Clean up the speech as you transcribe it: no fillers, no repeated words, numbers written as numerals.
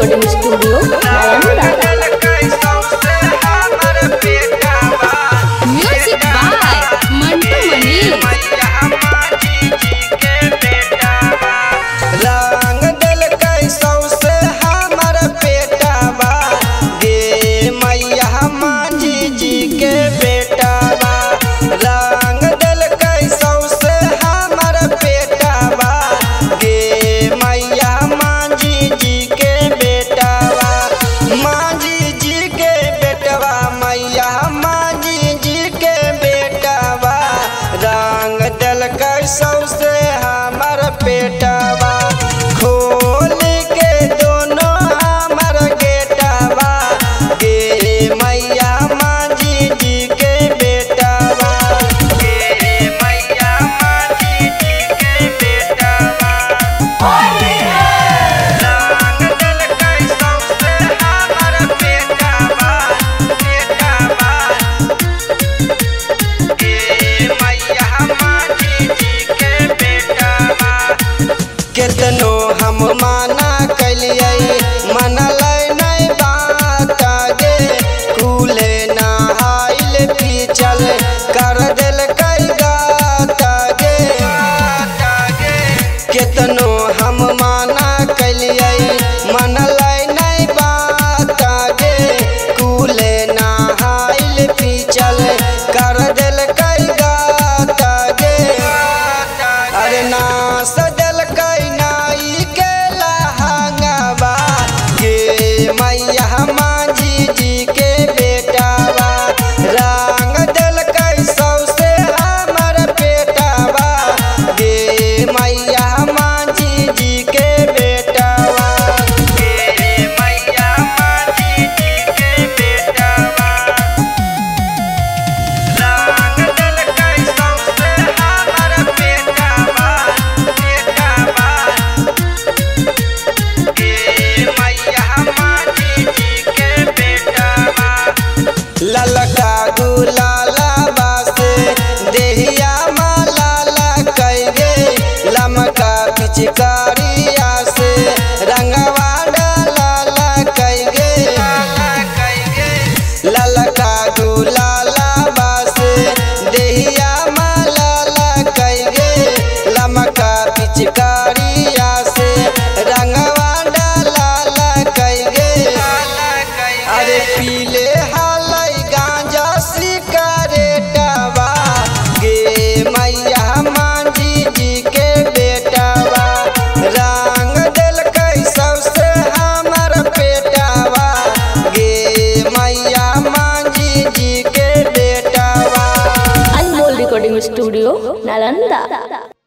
Recording studio Nalanda. Music by Mantu Mani. रंग दिल कैसौ से हमर पेटावा गे मैया मांझी जी के बेटावा। रंग दिल कैसौ से हमर पेटावा गे मैया मांझी जी के बेटावा। मांझी जी के बेटवा मैया मांझी जी के बेटावा। रंग दिल कैसौ से हमर पेटावा खोल के दोनों हमर गेटावा गे मैया मांझी जी के बेटावा। गे मैया मांझी जी के बेटावा। रंग दिल कैसौ से हमर बेटावा बेटावा गे मैया मांझी जी के बेटावा। केतनो हम माना कलियै मनलै नहीं बात गे कूले नहाइल पीचल कर दिल कई गात गे। केतनो हम माना कलियै मनलै नहीं बात गे कूले नहाइल पीचल कर दिल कई गात गे। अरे ना सजल कई नाई के लहंगवा गे मैया मांझी जी के बेटावा। रंग दिल कैसौ से हमर पेटावा गे मैया मांझी जी के बेटावा। गे मैया मांझी जी के बेटावा। रंग दिल कैसौ से हमर बेटावा बेटावा गे मैया मांझी जी के बेटावा। ललका गुलाला बासे देहिया मालाला कई गे लमका पिचकारिया से रंगवा डाला कई गे। ललका गुलाला बासे देहिया मालाला कई गे लमका पिचकारिया से रंगवा डाला कई गे। अरे पीले हालै गांजा सिकरेटवा गे मैया मांझी जी के बेटावा। रंग दिल कैसौ से हमर पेटावा गे मैया मांझी जी के बेटावा। Anmol recording studio Nalanda.